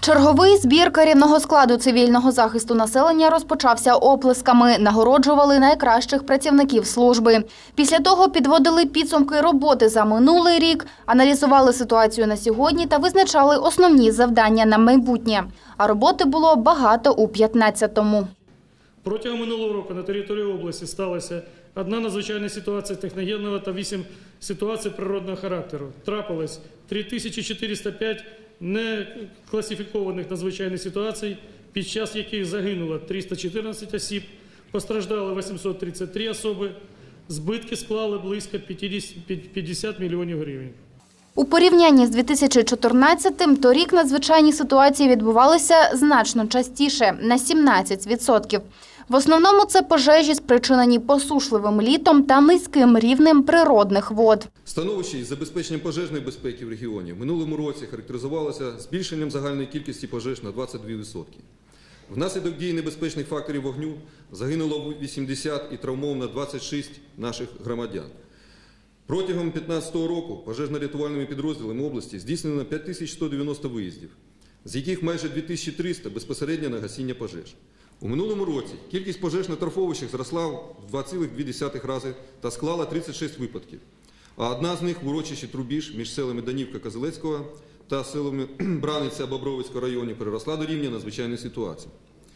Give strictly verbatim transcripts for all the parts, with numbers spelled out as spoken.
Черговий збір керівного складу цивільного захисту населення розпочався оплесками. Нагороджували найкращих працівників служби. Після того підводили підсумки роботи за минулий рік, аналізували ситуацію на сьогодні та визначали основні завдання на майбутнє. А роботи було багато у п'ятнадцятому. Протягом минулого року на території області сталася одна надзвичайна ситуація техногенного та вісім ситуацій природного характеру. Трапилось три тисячі чотириста п'ять некласифікованих надзвичайних ситуацій, під час яких загинуло триста чотирнадцять осіб, постраждали вісімсот тридцять три особи, збитки склали близько п'ятдесят мільйонів гривень. У порівнянні з дві тисячі чотирнадцятим торік надзвичайні ситуації відбувалися значно частіше – на сімнадцять відсотків. В основному це пожежі, спричинені посушливим літом та низьким рівнем природних вод. Становище із забезпеченням пожежної безпеки в регіоні в минулому році характеризувалося збільшенням загальної кількості пожеж на двадцять два відсотки. Внаслідок дії небезпечних факторів вогню загинуло вісімдесят і травмовано двадцять шість наших громадян. Протягом дві тисячі п'ятнадцятого року пожежно-рятувальними підрозділами області здійснено п'ять тисяч сто дев'яносто виїздів, з яких майже дві тисячі триста безпосередньо на гасіння пожеж. У минулому році кількість пожеж на торфовищах зросла в два цілих дві десятих рази та склала тридцять шість випадків. А одна з них в урочищі Трубіж між селами Данівка-Козелецького та селами Браниця-Бобровицького районів переросла до рівня надзвичайної ситуації.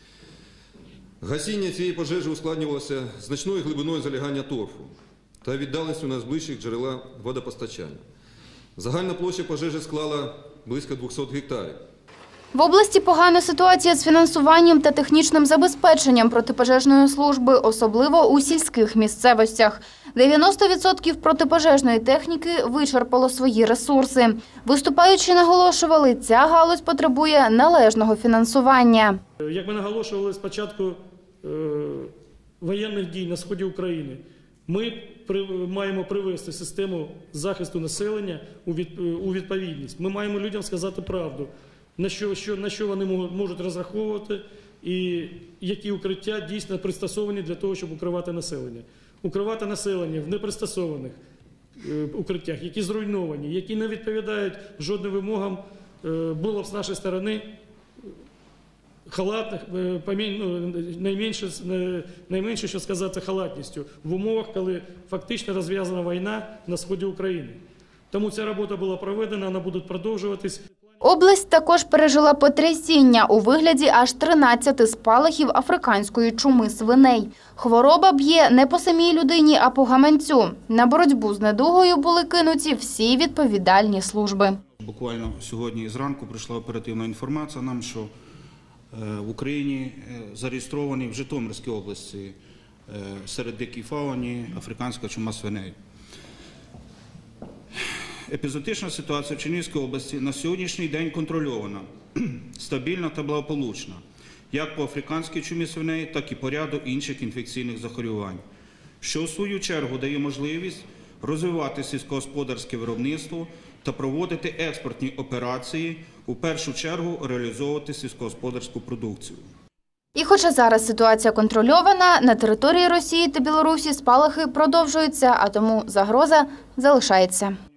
Гасіння цієї пожежі ускладнювалося значною глибиною залягання торфу та віддаленістю найближчих джерела водопостачання. Загальна площа пожежі склала близько двохсот гектарів. В області погана ситуація з фінансуванням та технічним забезпеченням протипожежної служби, особливо у сільських місцевостях. дев'яносто відсотків протипожежної техніки вичерпало свої ресурси. Виступаючі наголошували, ця галузь потребує належного фінансування. Як ми наголошували з початку е, воєнних дій на сході України, ми при, маємо привести систему захисту населення у, від, у відповідність. Ми маємо людям сказати правду. На що, що, на що вони можуть розраховувати і які укриття дійсно пристосовані для того, щоб укривати населення. Укривати населення в непристосованих е, укриттях, які зруйновані, які не відповідають жодним вимогам, е, було б з нашої сторони халатних, е, ну, найменше, найменше, що сказати, халатністю в умовах, коли фактично розв'язана війна на сході України. Тому ця робота була проведена, вона буде продовжуватись. Область також пережила потрясіння у вигляді аж тринадцяти спалахів африканської чуми свиней. Хвороба б'є не по самій людині, а по гаманцю. На боротьбу з недугою були кинуті всі відповідальні служби. Буквально сьогодні зранку прийшла оперативна інформація нам, що в Україні зареєстровані в Житомирській області серед дикій фауні африканська чума свиней. Епізотична ситуація в Чернігівській області на сьогоднішній день контрольована, стабільна та благополучна, як по африканській чумі свиней, так і по ряду інших інфекційних захворювань, що в свою чергу дає можливість розвивати сільськогосподарське виробництво та проводити експортні операції, у першу чергу реалізовувати сільськогосподарську продукцію. І хоча зараз ситуація контрольована, на території Росії та Білорусі спалахи продовжуються, а тому загроза залишається.